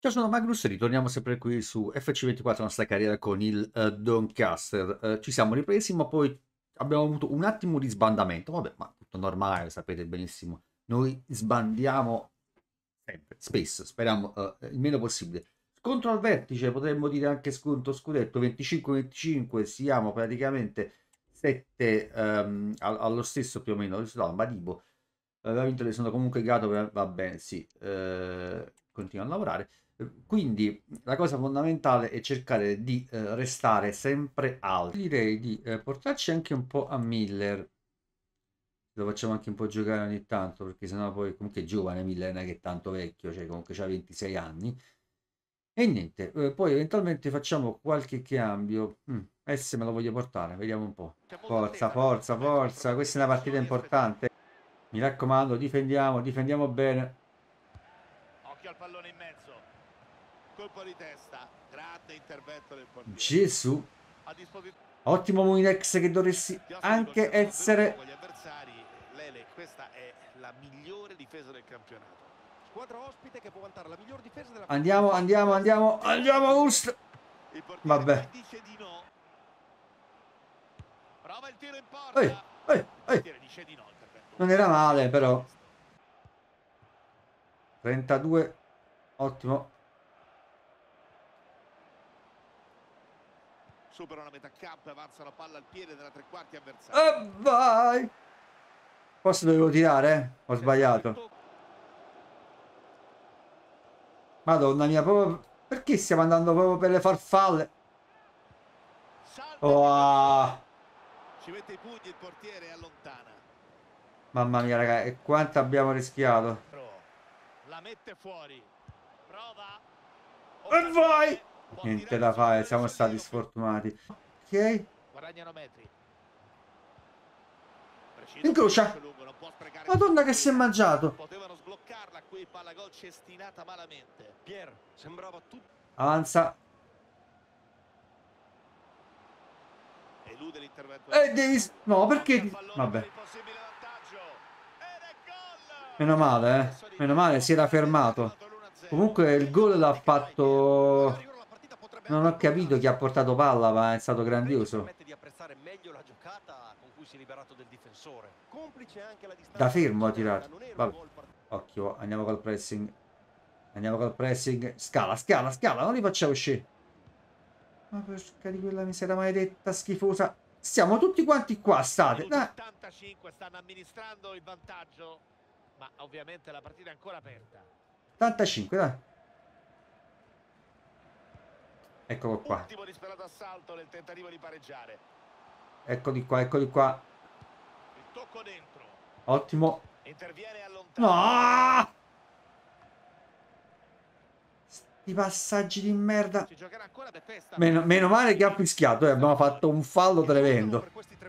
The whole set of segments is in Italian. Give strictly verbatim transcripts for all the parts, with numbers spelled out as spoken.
Ciao, sono Magnus, ritorniamo sempre qui su F C ventiquattro, la nostra carriera con il uh, Doncaster. Uh, ci siamo ripresi, ma poi abbiamo avuto un attimo di sbandamento. Vabbè, ma tutto normale, sapete benissimo. Noi sbandiamo sempre, spesso, speriamo uh, il meno possibile. Scontro al vertice, potremmo dire anche sconto scudetto, venticinque venticinque, siamo praticamente sette um, allo stesso più o meno. No, Madibo aveva vinto, sono comunque Gato, va bene, sì, uh, continua a lavorare. Quindi la cosa fondamentale è cercare di eh, restare sempre alti. Direi di eh, portarci anche un po' a Miller. Lo facciamo anche un po' giocare ogni tanto, perché sennò poi comunque è giovane Miller, non è che è tanto vecchio, cioè comunque ha ventisei anni. E niente, eh, poi eventualmente facciamo qualche cambio. Mm, S me lo voglio portare, vediamo un po'. Forza, forza, forza, questa è una partita importante. Mi raccomando, difendiamo, difendiamo bene. Occhio al pallone in mezzo. Colpo di testa, grande intervento del portiere. Gesù. A disposizione. Ottimo Muinex che dovresti anche essere... Con gli avversari, Lele, questa è la migliore difesa del campionato. Squadra ospite che può vantare la miglior difesa della Andiamo, andiamo, andiamo, andiamo, Ust. Vabbè. Dice di no. Prova il tiro in Ehi, porta. ehi, ehi. Non era male, però. trentadue, ottimo. Superano la metà campo e avanzano palla al piede della tre quarti avversaria. E vai. Forse dovevo tirare, eh? Ho sbagliato. Madonna mia, proprio... Perché stiamo andando proprio per le farfalle? Oh. Ci mette i pugni il portiere e allontana. Mamma mia, raga, e quanto abbiamo rischiato. La mette fuori. Prova. E vai. Niente da fare, siamo stati sfortunati. Ok. Guadagnano metri. Incrocia. Madonna che si è mangiato. Potevano sbloccarla qui, palla gol cestinata malamente. Pier sembrava tutto. Avanza. Elude l'intervento. E devi... No, perché... Vabbè. Meno male, eh. Meno male, si era fermato. Comunque il gol l'ha fatto... Non ho capito chi ha portato palla, ma è stato grandioso. Da fermo ha tirato. Vabbè. Occhio, andiamo col pressing. Andiamo col pressing. Scala, scala, scala, non li facciamo uscire. Ma porca di quella misera maledetta schifosa. Siamo tutti quanti qua, state. Dai. ottantacinque stanno amministrando il vantaggio, ma ovviamente la partita è ancora aperta. ottantacinque, dai. Eccolo qua. Ultimo disperato assalto nel tentativo di pareggiare. Eccoli qua, eccoli qua. Il tocco dentro. Ottimo. Interviene e allontana. No! Sti passaggi di merda. Meno, meno male che ha fischiato, eh. Abbiamo fatto un fallo tremendo.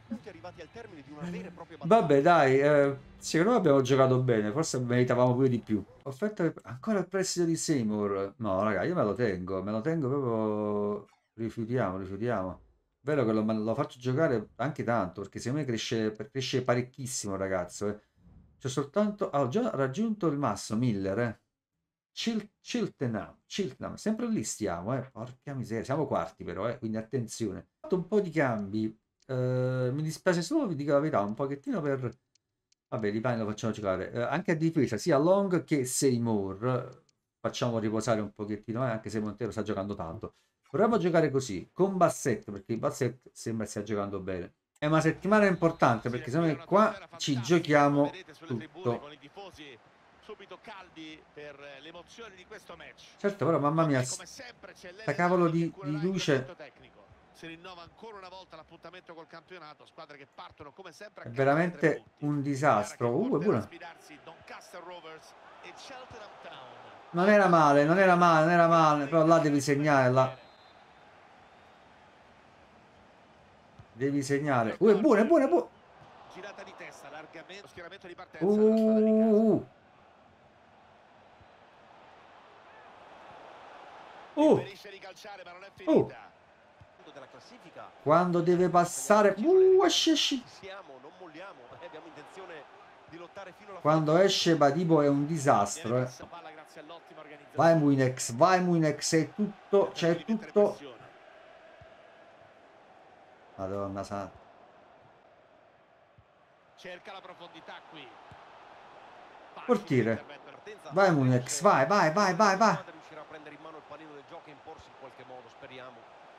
Vabbè, dai, eh, secondo me abbiamo giocato bene, forse meritavamo pure di più. Offerta ancora il prestito di Seymour. No, raga, io me lo tengo, me lo tengo proprio. Rifiutiamo, rifiutiamo. Vero che lo, lo faccio giocare anche tanto, perché secondo me cresce, cresce parecchissimo il ragazzo. Eh. C'è soltanto... Ah, ho già raggiunto il massimo, Miller, eh. Chil Chiltenham, Chiltenham, sempre lì stiamo, eh. Porca miseria, siamo quarti però, eh, quindi attenzione. Ho fatto un po' di cambi, eh, mi dispiace solo, vi dico la verità, un pochettino per... Vabbè, Lipani lo facciamo giocare, eh, anche a difesa, sia Long che Seymour, facciamo riposare un pochettino, eh, anche se Montero sta giocando tanto. Proviamo a giocare così, con Bassett, perché il Bassett sembra stia giocando bene. È una settimana importante, perché se no qua ci giochiamo tutto. Subito caldi per l'emozione di questo match. Certo, però mamma mia, sta cavolo di, di luce si rinnova ancora una volta l'appuntamento col campionato, squadre che partono come sempre a è veramente un disastro. Uh, è buona. Non era male, non era male, non era male, però là devi segnare, là. Devi segnare. Uh, è buona, è buona, è buona. Girata di testa, largamente, schieramento di partenza. Uh. Uh. Uh. Quando deve passare, uh, asci, asci. Siamo, non molliamo, abbiamo intenzione di lottare fino alla Quando fine. esce Badibo è un disastro, eh. Palla grazie all'ottima organizzazione. Vai Muinex, vai Muinex, c'è tutto, c'è tutto. Madonna santa. Cerca la profondità qui. Portiere. Vai Muinex, vai, vai, vai, vai, vai. Riuscirà a prendere in mano il pallino del gioco e imporsi in qualche modo, speriamo.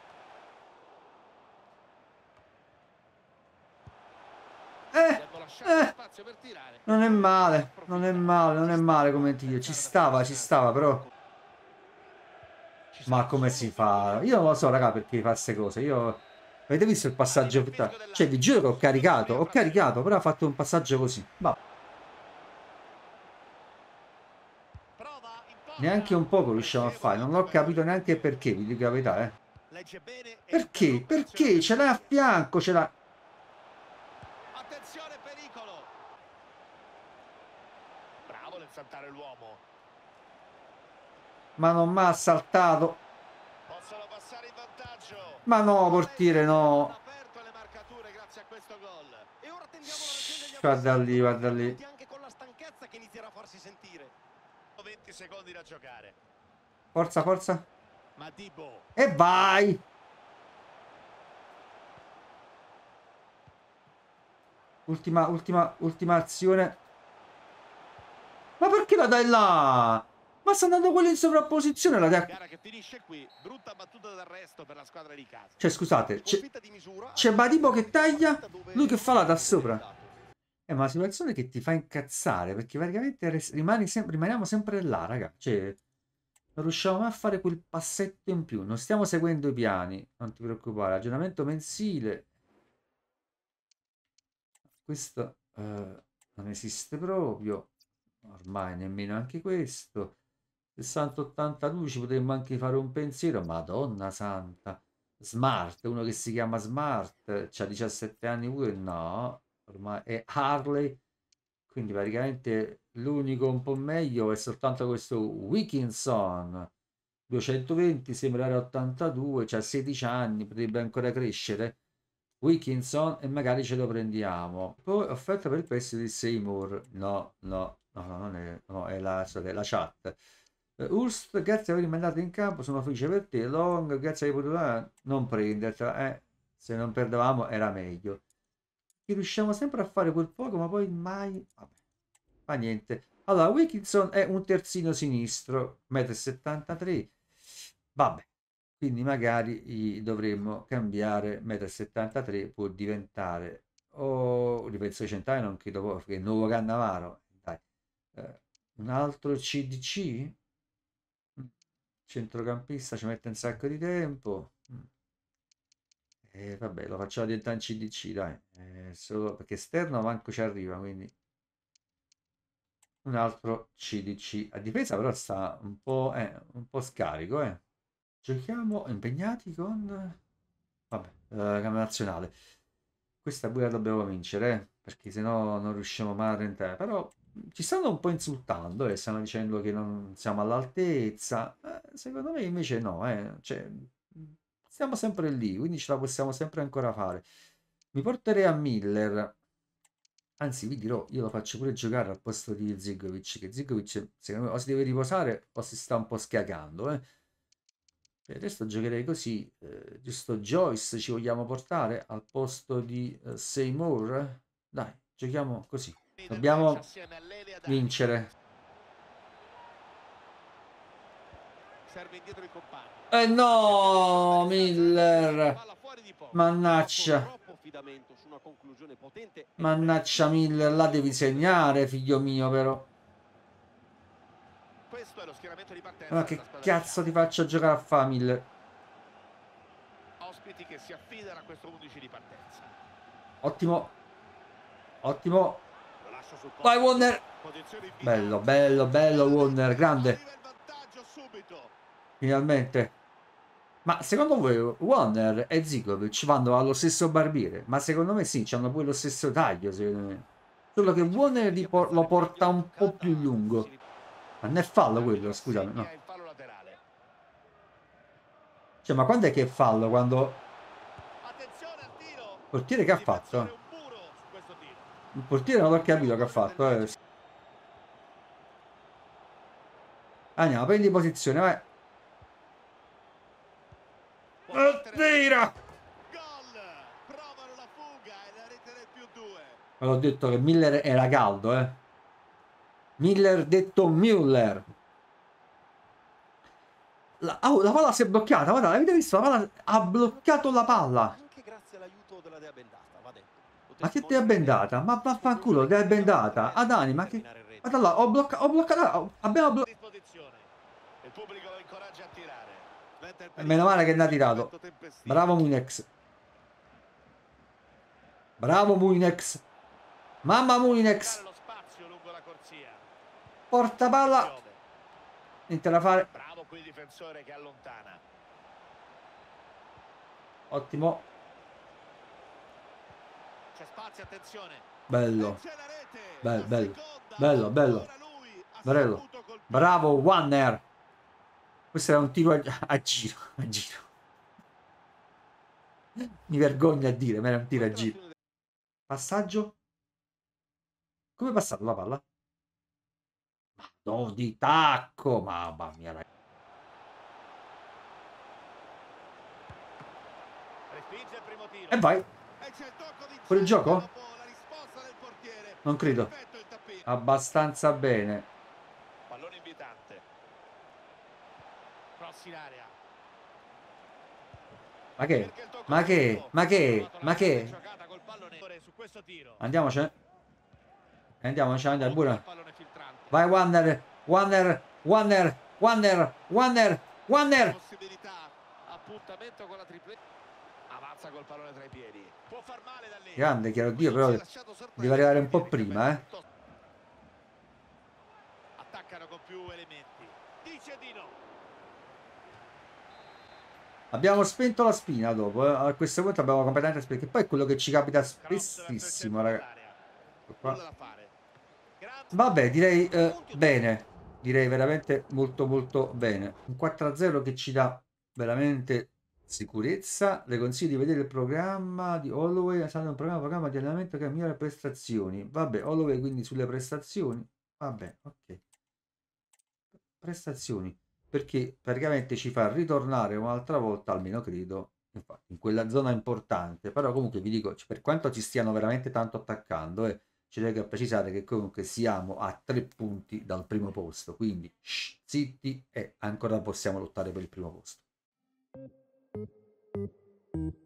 Eh, eh. Non è male, non è male, non è male come tiro. Ci stava, ci stava, però. Ma come si fa? Io non lo so, raga, perché fa queste cose. Io... Avete visto il passaggio? Cioè, vi giuro che ho caricato, ho caricato, però ha fatto un passaggio così. Va. Neanche un poco riusciamo a fare. Non ho capito neanche perché, vi dico la verità, eh. Perché? Perché? Ce l'ha a fianco, ce l'ha... Attenzione, pericolo. Bravo nel saltare l'uomo. Ma non mi ha saltato. Possono passare in vantaggio. Ma no, portiere, no. Guarda lì, guarda lì. Anche con la stanchezza che inizierà a farsi sentire. venti secondi da giocare. Forza, forza. Madibo. E vai. Ultima, ultima, ultima azione. Ma perché la dai là? Ma sta andando quello in sovrapposizione, la dai... Gara che finisce qui, brutta battuta d'arresto per la squadra di casa. Cioè, scusate, c'è Badibo che taglia, lui che fa là da sopra. È una situazione che ti fa incazzare, perché praticamente rimani sem rimaniamo sempre là, raga. Cioè, non riusciamo mai a fare quel passetto in più. Non stiamo seguendo i piani, non ti preoccupare. Aggiornamento mensile. Questo eh, non esiste proprio. Ormai nemmeno anche questo. sessanta ottantadue ci potremmo anche fare un pensiero. Madonna santa. Smart, uno che si chiama Smart, c'ha diciassette anni pure, no, ormai è Harley, quindi praticamente l'unico un po' meglio è soltanto questo Wilkinson, duecentoventi, sembrare ottantadue, c'ha sedici anni, potrebbe ancora crescere. Wilkinson e magari ce lo prendiamo. Poi offerta per il prestito di Seymour, no, no, no, no, non è, no, è la, è la chat. Uh, Urst, grazie per avermi mandato in campo, sono felice per te. Long, grazie per aver non prendertela, eh. Se non perdevamo era meglio. Che riusciamo sempre a fare quel poco, ma poi mai... Vabbè, fa niente. Allora, Wilkinson è un terzino sinistro, uno e settantatré m. Vabbè, quindi magari dovremmo cambiare uno e settantatré m, può diventare... O oh, difensore centrale non credo proprio, perché è il nuovo Cannavaro. Dai. Eh, un altro C D C? Centrocampista ci mette un sacco di tempo. E vabbè, lo facciamo diventare un C D C, dai. Eh, solo perché esterno manco ci arriva, quindi un altro C D C. A difesa però sta un po', eh, un po' scarico, eh. Giochiamo impegnati con... Vabbè, eh, Camera Nazionale. Questa pure la dobbiamo vincere, eh, perché sennò non riusciamo mai a rentare. Però ci stanno un po' insultando e stanno dicendo che non siamo all'altezza. Eh, secondo me invece no, eh. Cioè, siamo sempre lì, quindi ce la possiamo sempre ancora fare. Mi porterei a Miller. Anzi, vi dirò, io lo faccio pure giocare al posto di Zigovic, che Zigovic secondo me o si deve riposare o si sta un po' schiacando, eh. E adesso giocherei così, eh, giusto Joyce ci vogliamo portare al posto di eh, Seymour? Dai, giochiamo così. Dobbiamo vincere. Eh no, Miller. Mannaggia. Mannaggia Miller, là devi segnare, figlio mio, però. Questo è lo schieramento di partenza. Ma che cazzo ti faccio giocare a fa Miller? Ospiti che si affidano a questo undici di partenza. Ottimo. Ottimo. Vai Warner. Bello, bello, bello Warner, grande. Finalmente. Ma secondo voi Warner e Zigovic vanno allo stesso barbiere? Ma secondo me sì, hanno pure lo stesso taglio, secondo me. Solo che Warner lo porta un po' più lungo. Ma non è fallo quello, scusami, no. Cioè, ma quando è che è fallo? Quando... Portiere che ha fatto? Il portiere non ho capito che ha fatto. Eh. Andiamo, prendi posizione, vai. Tira! Me l'ho detto che Miller era caldo, eh. Miller detto Müller. La, oh, la palla si è bloccata, guarda, l'avete visto? La palla ha bloccato la palla. Anche grazie all'aiuto della Dea Bendata, va detto. Ma che Dea Bendata? Ma vaffanculo, Dea Bendata. Adani, ma che... Guarda là, ho bloccato, ho bloccato, abbiamo bloccato. Il pubblico lo incoraggia a tirare. Meno male che ne ha tirato. Bravo Munex. Bravo Munex. Mamma Munex. Porta palla. Niente da fare. Bravo qui il difensore che allontana. Ottimo. C'è spazio, attenzione. Bello. Bello, bello. Bello, bello. Bello. Bravo Wanner. Questo era un tiro a, a giro. A giro. Mi vergogno a dire, ma era un tiro a giro. Passaggio. Come è passato la palla? No, di tacco. Mamma mia, ragazzi. E vai. Fuori il gioco? Non credo. Abbastanza bene. Pallone invitante. Cross in area. Ma che? Ma che? Ma che? Ma che? Andiamocene. Andiamoci, andiamo pure. Vai Wanner. Wanner. Wanner. Wanner. Wanner. Wanner. Appuntamento con la tripletta. Avanza col pallone tra i piedi. Può far male da lì. Grande, chiaro Dio, però deve arrivare un po' prima, eh. Attaccano con più elementi. Dice di no. Abbiamo spento la spina dopo, eh. A questo punto abbiamo completamente perché poi è quello che ci capita spessissimo, ragazzi. Vabbè, direi eh, bene. Direi veramente molto molto bene. Un quattro a zero che ci dà veramente sicurezza. Le consiglio di vedere il programma di Holloway. È stato un programma, programma di allenamento che migliora le prestazioni. Vabbè, Holloway quindi sulle prestazioni. Vabbè, ok. Prestazioni. Perché praticamente ci fa ritornare un'altra volta, almeno credo, infatti, in quella zona importante. Però comunque vi dico, per quanto ci stiano veramente tanto attaccando, eh, ci tengo a precisare che comunque siamo a tre punti dal primo posto, quindi shh, zitti e ancora possiamo lottare per il primo posto.